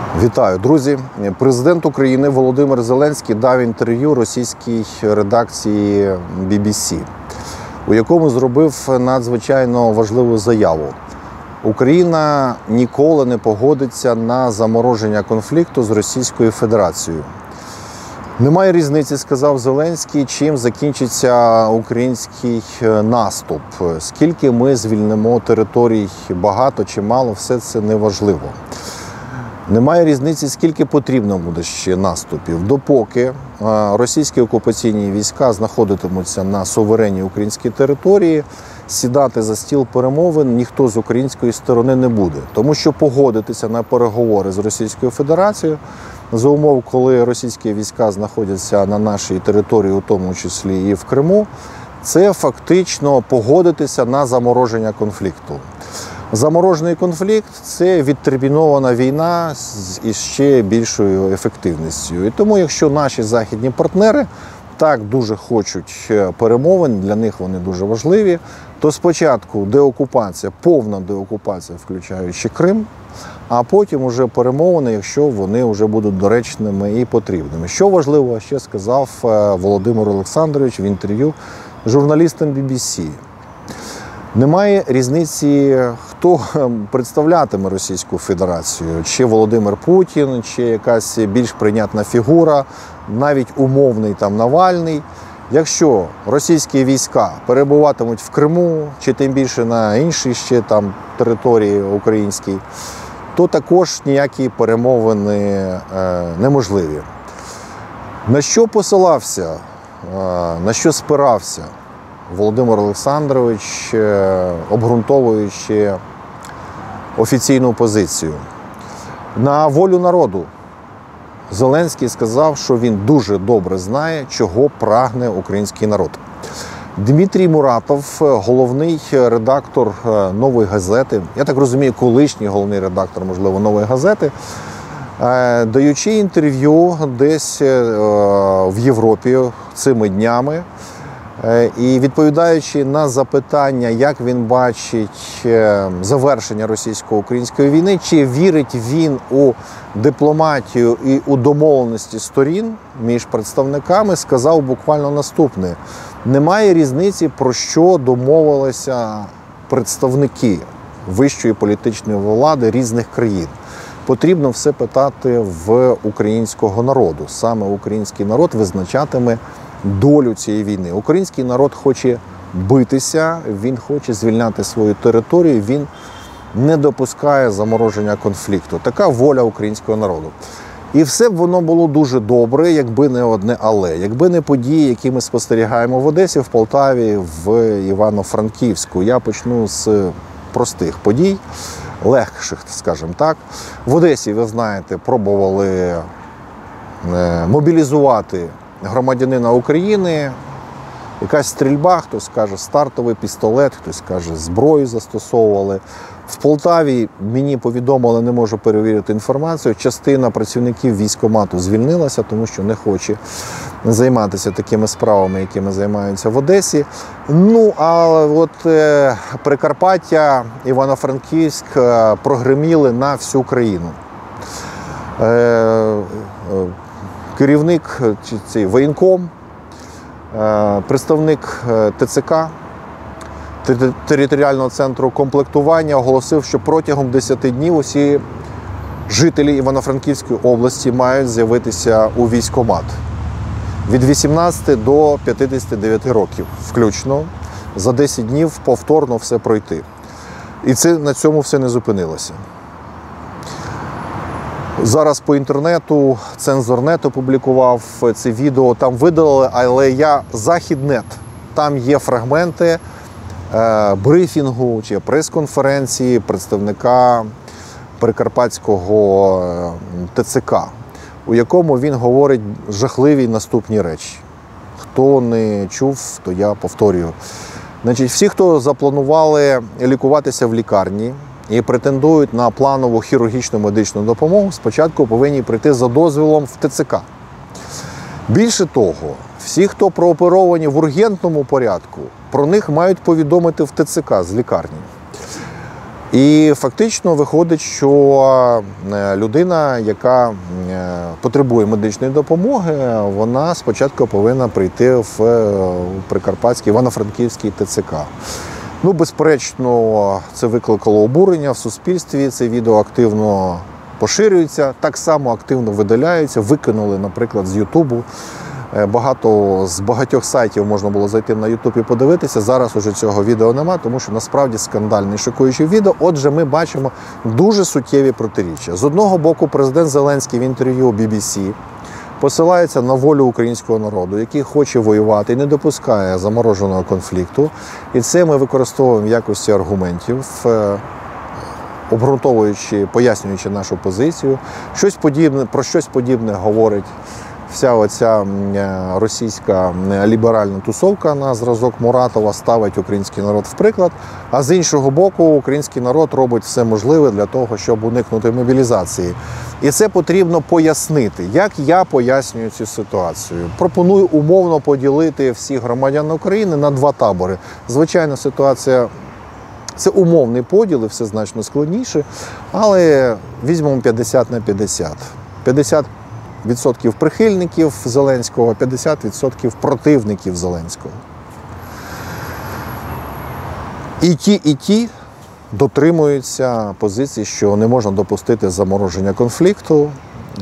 Вітаю, друзі! Президент України Володимир Зеленський дав інтерв'ю російській редакції BBC, у якому зробив надзвичайно важливу заяву. Україна ніколи не погодиться на замороження конфлікту з Російською Федерацією. Немає різниці, сказав Зеленський, чим закінчиться український наступ. Скільки ми звільнимо територій, багато чи мало, все це неважливо. Немає різниці, скільки потрібно буде ще наступів. Допоки російські окупаційні війська знаходитимуться на суверенній українській території, сідати за стіл перемовин ніхто з української сторони не буде. Тому що погодитися на переговори з Російською Федерацією за умов, коли російські війська знаходяться на нашій території, у тому числі і в Криму, це фактично погодитися на замороження конфлікту. Заморожений конфлікт – це відтермінована війна з ще більшою ефективністю. І тому, якщо наші західні партнери так дуже хочуть перемовин, для них вони дуже важливі, то спочатку деокупація, повна деокупація, включаючи Крим, а потім уже перемовини, якщо вони вже будуть доречними і потрібними. Що важливо, ще сказав Володимир Олександрович в інтерв'ю журналістам BBC. Немає різниці, хто представлятиме Російську Федерацію, чи Володимир Путін, чи якась більш прийнятна фігура, навіть умовний там Навальний. Якщо російські війська перебуватимуть в Криму, чи тим більше на іншій ще там території українській, то також ніякі перемовини неможливі. На що посилався, на що спирався Володимир Олександрович, обґрунтовуючи офіційну позицію? На волю народу. Зеленський сказав, що він дуже добре знає, чого прагне український народ. Дмитрій Муратов, головний редактор «Нової газети», я так розумію, колишній головний редактор, можливо, «Нової газети», даючи інтерв'ю десь в Європі цими днями, і відповідаючи на запитання, як він бачить завершення російсько-української війни, чи вірить він у дипломатію і у домовленості сторін між представниками, сказав буквально наступне. Немає різниці, про що домовилися представники вищої політичної влади різних країн. Потрібно все питати в українського народу. Саме український народ визначатиме долю цієї війни. Український народ хоче битися, він хоче звільняти свою територію, він не допускає замороження конфлікту. Така воля українського народу. І все б воно було дуже добре, якби не одне але. Якби не події, які ми спостерігаємо в Одесі, в Полтаві, в Івано-Франківську. Я почну з простих подій, легших, скажімо так. В Одесі, ви знаєте, пробували мобілізувати громадянина України, якась стрільба, хтось каже стартовий пістолет, хтось каже зброю застосовували. В Полтаві, мені повідомили, не можу перевірити інформацію, частина працівників військкомату звільнилася, тому що не хоче займатися такими справами, якими займаються в Одесі. Ну, а от Прикарпаття, Івано-Франківськ прогреміли на всю країну. Керівник, цей воєнком, представник ТЦК, територіального центру комплектування, оголосив, що протягом 10 днів усі жителі Івано-Франківської області мають з'явитися у військкомат. Від 18 до 59 років включно, за 10 днів повторно все пройти. І це на цьому все не зупинилося. Зараз по інтернету, Цензорнет опублікував це відео, там видалили, але я Західнет. Там є фрагменти брифінгу чи прес-конференції представника Прикарпатського ТЦК, у якому він говорить жахливі наступні речі. Хто не чув, то я повторюю. Значить, всі, хто запланували лікуватися в лікарні і претендують на планову хірургічну медичну допомогу, спочатку повинні прийти за дозволом в ТЦК. Більше того, всі, хто прооперовані в ургентному порядку, про них мають повідомити в ТЦК з лікарні. І фактично виходить, що людина, яка потребує медичної допомоги, вона спочатку повинна прийти в Прикарпатський, Івано-Франківський ТЦК. Ну, безперечно, це викликало обурення в суспільстві, це відео активно поширюється, так само активно видаляються, викинули, наприклад, з Ютубу. З багатьох сайтів можна було зайти на Ютуб і подивитися. Зараз уже цього відео нема, тому що насправді скандальне і шокуюче відео. Отже, ми бачимо дуже суттєві протиріччя. З одного боку, президент Зеленський в інтерв'ю BBC посилається на волю українського народу, який хоче воювати і не допускає замороженого конфлікту. І це ми використовуємо в якості аргументів, обґрунтовуючи, пояснюючи нашу позицію. Про щось подібне говорить вся оця російська ліберальна тусовка на зразок Муратова, ставить український народ в приклад, а з іншого боку український народ робить все можливе для того, щоб уникнути мобілізації. І це потрібно пояснити. Як я пояснюю цю ситуацію? Пропоную умовно поділити всіх громадян України на два табори. Звичайно, ситуація – це умовний поділ, і все значно складніше, але візьмемо 50 на 50. 50% прихильників Зеленського, 50% противників Зеленського. І ті дотримуються позиції, що не можна допустити замороження конфлікту.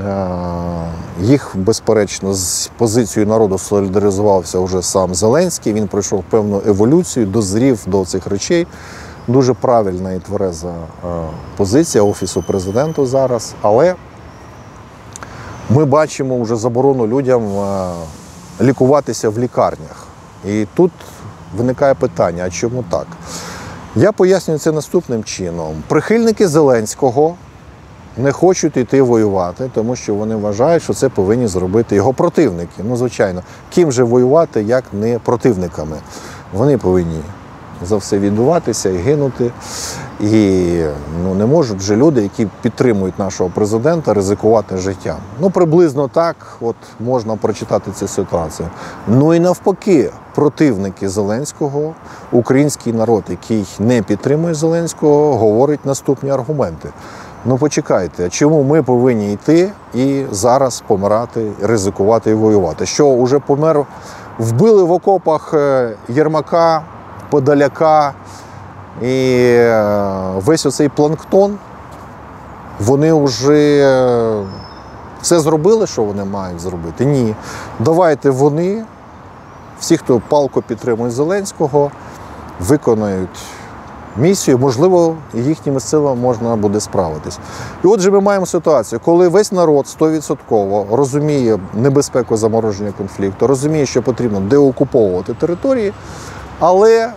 Їх, безперечно, з позицією народу солідаризувався вже сам Зеленський. Він пройшов певну еволюцію, дозрів до цих речей. Дуже правильна і твереза позиція Офісу Президента зараз. Але ми бачимо вже заборону людям лікуватися в лікарнях. І тут виникає питання, а чому так? Я пояснюю це наступним чином. Прихильники Зеленського не хочуть йти воювати, тому що вони вважають, що це повинні зробити його противники. Ну, звичайно, ким же воювати, як не противниками? Вони повинні за все відбуватися і гинути. І не можуть же люди, які підтримують нашого президента, ризикувати життям. Приблизно так можна прочитати цю ситуацію. Ну і навпаки, противники Зеленського, український народ, який не підтримує Зеленського, говорить наступні аргументи. Почекайте, чому ми повинні йти і зараз помирати, ризикувати і воювати? Що, уже вбили в окопах Єрмака, Подоляка, і весь оцей планктон, вони вже все зробили, що вони мають зробити? Ні. Давайте вони, всі, хто палко підтримує Зеленського, виконають місію, можливо, їхніми силами можна буде справитись. І отже, ми маємо ситуацію, коли весь народ 100% розуміє небезпеку замороження конфлікту, розуміє, що потрібно деокуповувати території, але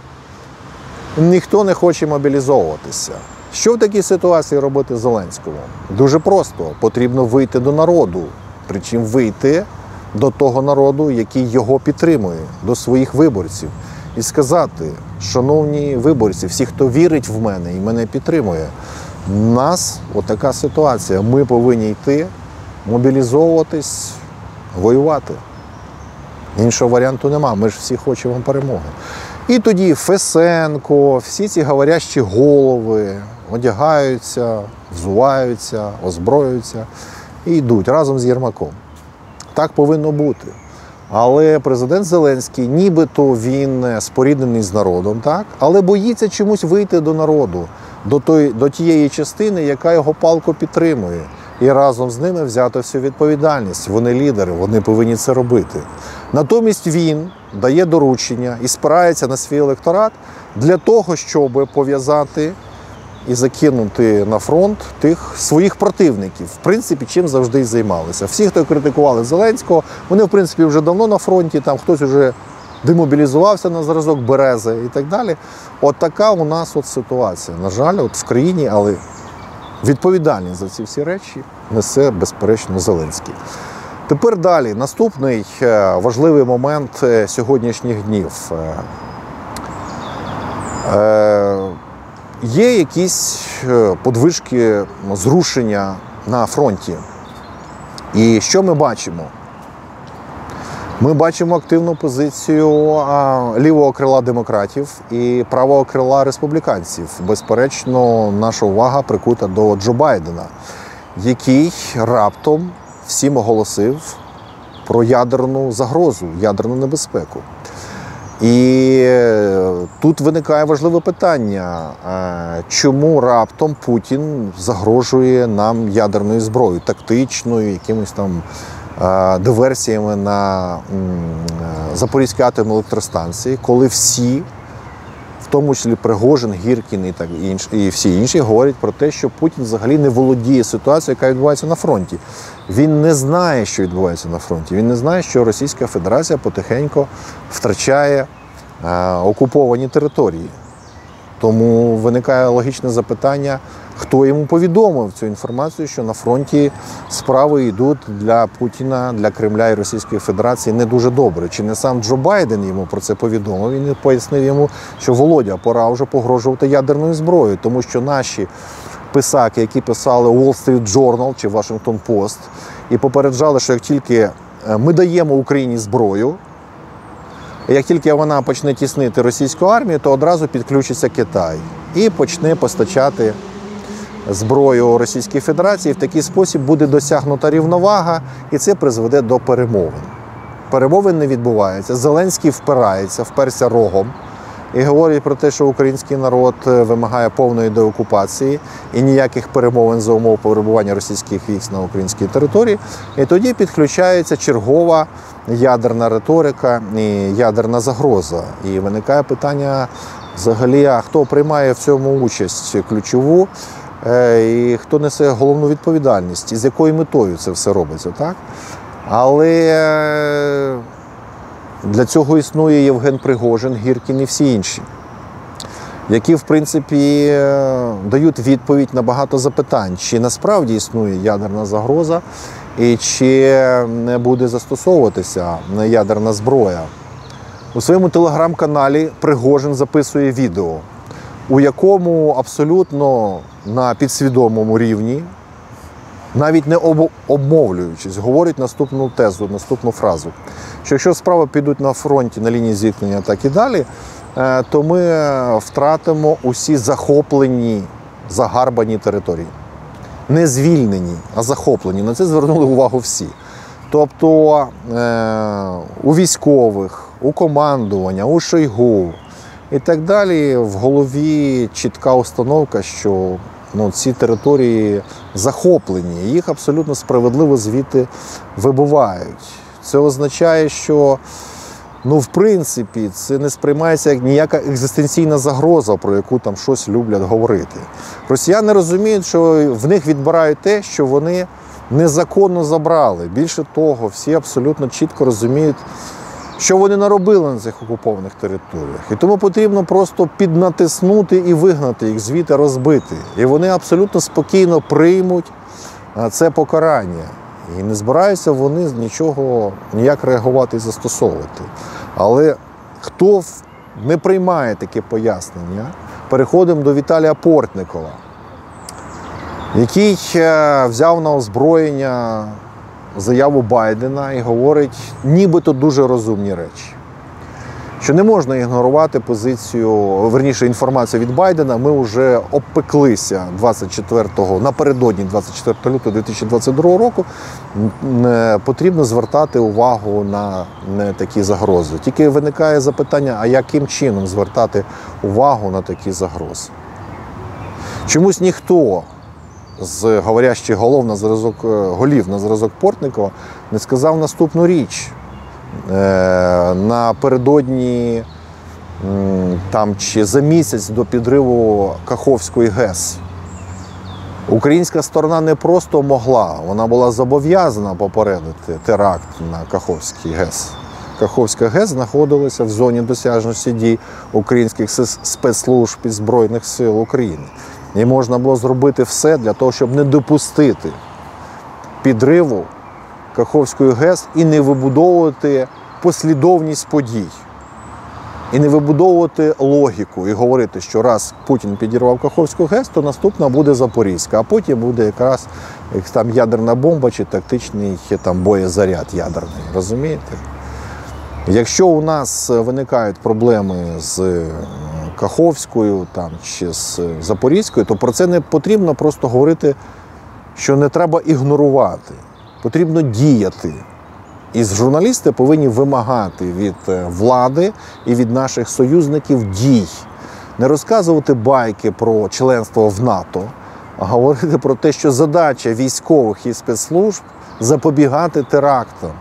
ніхто не хоче мобілізовуватися. Що в такій ситуації робити Зеленському? Дуже просто. Потрібно вийти до народу. Причому вийти до того народу, який його підтримує, до своїх виборців. І сказати, шановні виборці, всі, хто вірить в мене і мене підтримує, у нас отака ситуація. Ми повинні йти, мобілізовуватись, воювати. Іншого варіанту нема. Ми ж всі хочемо перемоги. І тоді Фесенко, всі ці говорящі голови одягаються, взуваються, озброюються і йдуть разом з Єрмаком. Так повинно бути. Але президент Зеленський, нібито він споріднений з народом, так? Але боїться чомусь вийти до народу, до тієї частини, яка його палко підтримує. І разом з ними взяти всю відповідальність. Вони лідери, вони повинні це робити. Натомість він дає доручення і спирається на свій електорат для того, щоб пов'язати і закинути на фронт тих своїх противників. В принципі, чим завжди і займалися. Всі, хто критикували Зеленського, вони, в принципі, вже давно на фронті, там хтось вже демобілізувався на зразок Берези і так далі. От така у нас ситуація. На жаль, в країні, але відповідальність за ці всі речі несе, безперечно, Зеленський. Тепер далі. Наступний важливий момент сьогоднішніх днів. Є якісь подвижки, зрушення на фронті. І що ми бачимо? Ми бачимо активну позицію лівого крила демократів і правого крила республіканців. Безперечно, наша увага прикута до Джо Байдена, який раптом всім оголосив про ядерну загрозу, ядерну небезпеку. І тут виникає важливе питання, чому раптом Путін загрожує нам ядерною зброєю, тактичною, якимось там диверсіями на Запорізькій атомній електростанції, коли всі, в тому числі Пригожин, Гіркін і всі інші, говорять про те, що Путін взагалі не володіє ситуацією, яка відбувається на фронті. Він не знає, що відбувається на фронті. Він не знає, що Російська Федерація потихеньку втрачає окуповані території. Тому виникає логічне запитання, хто йому повідомив цю інформацію, що на фронті справи йдуть для Путіна, для Кремля і Російської Федерації не дуже добре. Чи не сам Джо Байден йому про це повідомив і не пояснив йому, що Володя, пора вже погрожувати ядерною зброєю, тому що наші писаки, які писали Wall Street Journal чи Washington Post, і попереджали, що як тільки ми даємо Україні зброю, як тільки вона почне тіснити російську армію, то одразу підключиться Китай і почне постачати зброю Російській Федерації. В такий спосіб буде досягнута рівновага, і це призведе до перемовин. Перемовин не відбувається. Зеленський вперся рогом і говорить про те, що український народ вимагає повної деокупації і ніяких перемовин за умов перебування російських військ на українській території. І тоді підключається чергова ядерна риторика і ядерна загроза. І виникає питання взагалі, а хто приймає в цьому участь ключову, і хто несе головну відповідальність, і з якою метою це все робиться, так? Але для цього існує Євген Пригожин, Гіркін і всі інші, які, в принципі, дають відповідь на багато запитань, чи насправді існує ядерна загроза, і чи не буде застосовуватися ядерна зброя. У своєму телеграм-каналі Пригожин записує відео, у якому абсолютно на підсвідомому рівні, навіть не обмовлюючись, говорить наступну тезу, наступну фразу, що якщо справи підуть на фронті, на лінії зіткнення, так і далі, то ми втратимо усі захоплені, загарбані території. Не звільнені, а захоплені. На це звернули увагу всі. Тобто у військових, у командування, у Шойгу і так далі в голові чітка установка, що ці території захоплені, їх абсолютно справедливо звідти вибувають. Це означає, що в принципі, це не сприймається як ніяка екзистенційна загроза, про яку там щось люблять говорити. Росіяни розуміють, що в них відбирають те, що вони незаконно забрали. Більше того, всі абсолютно чітко розуміють, що вони наробили на цих окупованих територіях. І тому потрібно просто піднатиснути і вигнати їх звідти, розбити. І вони абсолютно спокійно приймуть це покарання. І не збираються вони нічого ніяк реагувати і застосовувати. Але хто не приймає таке пояснення, переходимо до Віталія Портнікова, який взяв на озброєння заяву Байдена і говорить нібито дуже розумні речі. Що не можна ігнорувати інформацію від Байдена. Ми вже обпеклися напередодні 24 лютого 2022 року. Потрібно звертати увагу на такі загрози. Тільки виникає запитання, а яким чином звертати увагу на такі загрози? Чомусь ніхто з говорящих голів на зразок Портнікова не сказав наступну річ. Напередодні чи за місяць до підриву Каховської ГЕС українська сторона не просто могла, вона була зобов'язана попередити теракт на Каховській ГЕС. Каховська ГЕС знаходилася в зоні досяжності дій українських спецслужб і Збройних сил України. І можна було зробити все для того, щоб не допустити підриву Каховської ГЕС і не вибудовувати послідовність подій. І не вибудовувати логіку і говорити, що раз Путін підірвав Каховську ГЕС, то наступна буде Запорізька, а потім буде якраз ядерна бомба чи тактичний боєзаряд ядерний. Розумієте? Якщо у нас виникають проблеми з Каховською там, чи з Запорізькою, то про це не потрібно просто говорити, що не треба ігнорувати. Потрібно діяти. І журналісти повинні вимагати від влади і від наших союзників дій. Не розказувати байки про членство в НАТО, а говорити про те, що задача військових і спецслужб – запобігати терактам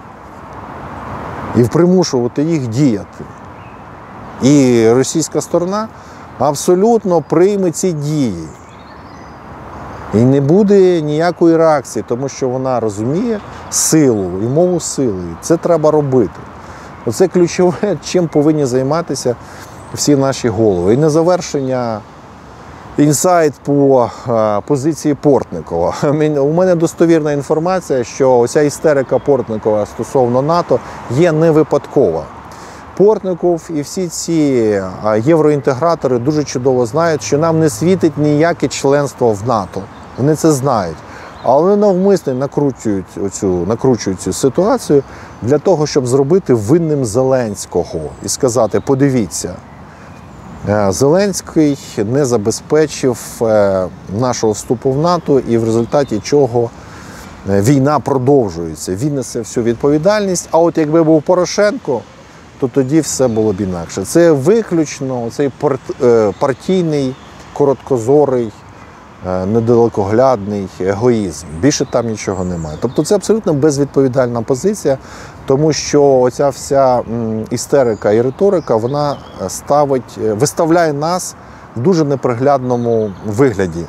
і примушувати їх діяти. І російська сторона абсолютно прийме ці дії. І не буде ніякої реакції, тому що вона розуміє силу і мову сили. Це треба робити. Оце ключове, чим повинні займатися всі наші голови. І на завершення інсайт по позиції Портникова. У мене достовірна інформація, що оця істерика Портникова стосовно НАТО є не випадкова. Портников і всі ці євроінтегратори дуже чудово знають, що нам не світить ніяке членство в НАТО. Вони це знають. Але вони навмисно накручують цю ситуацію для того, щоб зробити винним Зеленського. І сказати, подивіться, Зеленський не забезпечив нашого вступу в НАТО, і в результаті чого війна продовжується. Він несе всю відповідальність, а от якби був Порошенко, то тоді все було б інакше. Це виключно цей партійний, короткозорий, недалекоглядний егоїзм. Більше там нічого немає. Тобто це абсолютно безвідповідальна позиція, тому що оця вся істерика і риторика, вона виставляє нас в дуже неприглядному вигляді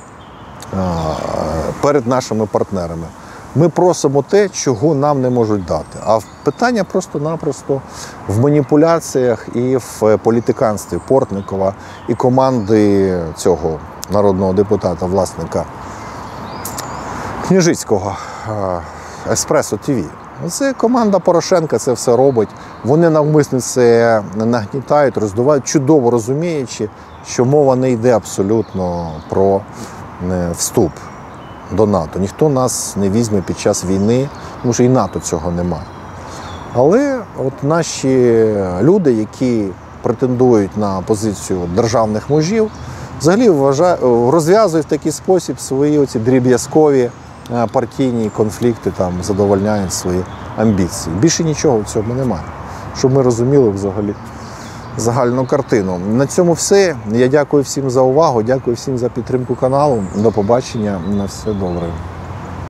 перед нашими партнерами. Ми просимо те, чого нам не можуть дати. А питання просто-напросто в маніпуляціях і в політиканстві Портникова і команди цього народного депутата, власника Княжицького, Еспресо ТВ. Це команда Порошенка це все робить. Вони навмисно це нагнітають, роздувають, чудово розуміючи, що мова не йде абсолютно про вступ до НАТО. Ніхто нас не візьме під час війни, тому що і НАТО цього немає. Але от наші люди, які претендують на позицію державних мужів, взагалі розв'язують в такий спосіб свої оці дріб'язкові партійні конфлікти, там, задовольняють свої амбіції. Більше нічого в цьому немає, щоб ми розуміли взагалі загальну картину. На цьому все. Я дякую всім за увагу, дякую всім за підтримку каналу. До побачення, на все добре.